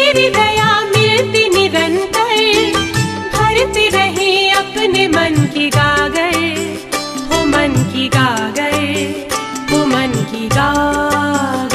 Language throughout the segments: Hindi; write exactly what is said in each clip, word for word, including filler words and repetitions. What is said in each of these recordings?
तेरी दया मिलती निरंतर, भरते रहे अपने मन की गागर, हो मन की गागर, हो मन की गागर।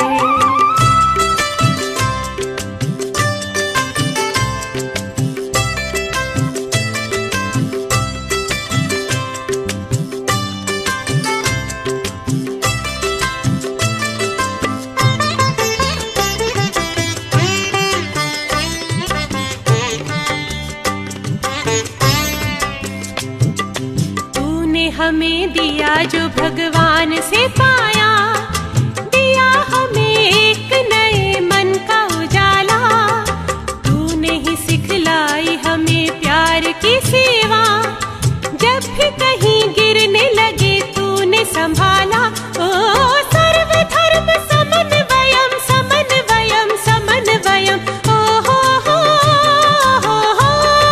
हमें दिया जो भगवान से पाया, दिया हमें एक नए मन का उजाला। तूने ही सिखलाई हमें प्यार की सेवा, जब भी कहीं गिरने लगे तूने संभाला। ओ सर्वधर्म समन्वयम समन्वयम समन्वयम, ओ हो हो हो हो,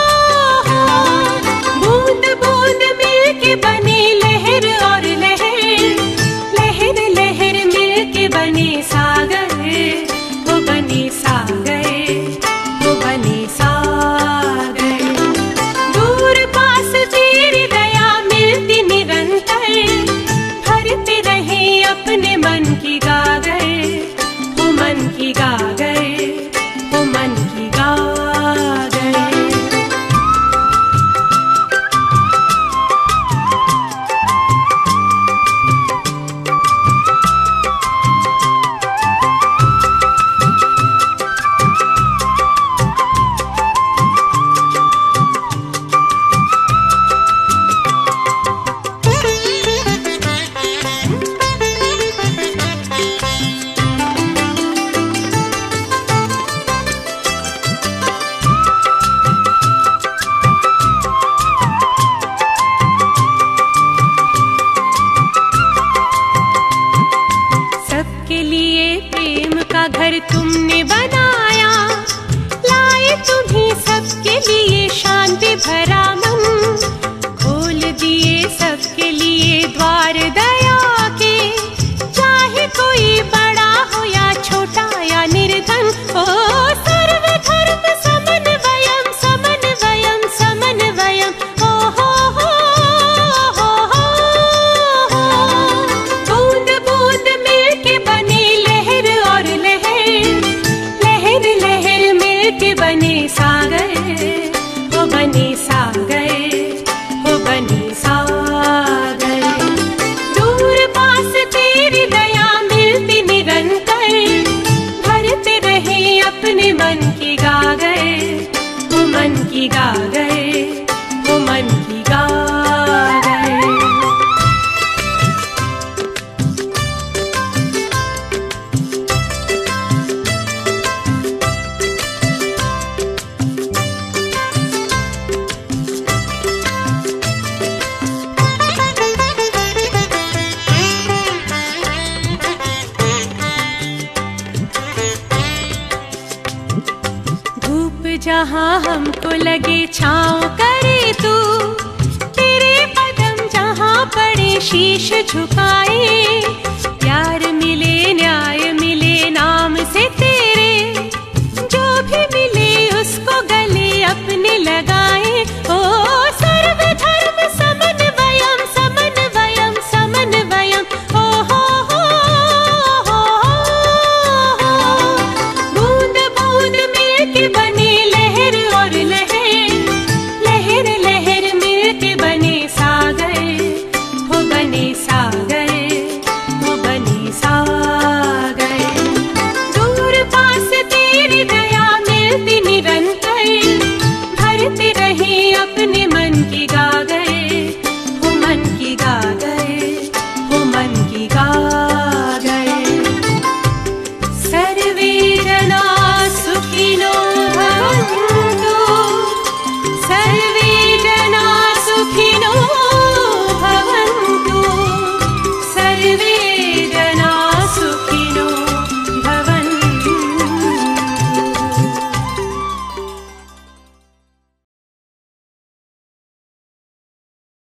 बूंद बूंद मिलके बने लहर और लहर, लहर लहर मिलके बने सागर, वो बने सागर, वो बने सागर। दूर पास तेरी दया मिलती निरंतर, भरते रहे अपने मन की गागर, वो मन की गागर, वो मन की गागर। घर तुमने बनाया, लाए तुम्ही सबके लिए शांति भरा मन, खोल दिए सबके लिए द्वार दया के, चाहे कोई बड़ा हो या छोटा या निर्धन। ओ सर्वधर्म समन्वयम समन्वयम समन्वयम, ओ हो हो हो हो, बूंद बूंद मिलके बने लहर और लहर, लहर लहर मिलके बने सागर, वो बने सागर, वो बने सागर। दूर पास तेरी दया मिलती निरंतर, भरते रहे अपने मन की गागर, वो मन की गागर, वो मन की गागर। जहाँ हमको लगे छाँव करे तू, तेरे कदम जहाँ पड़े शीश झुकाए, प्यार मिले न्याय मिले नाम से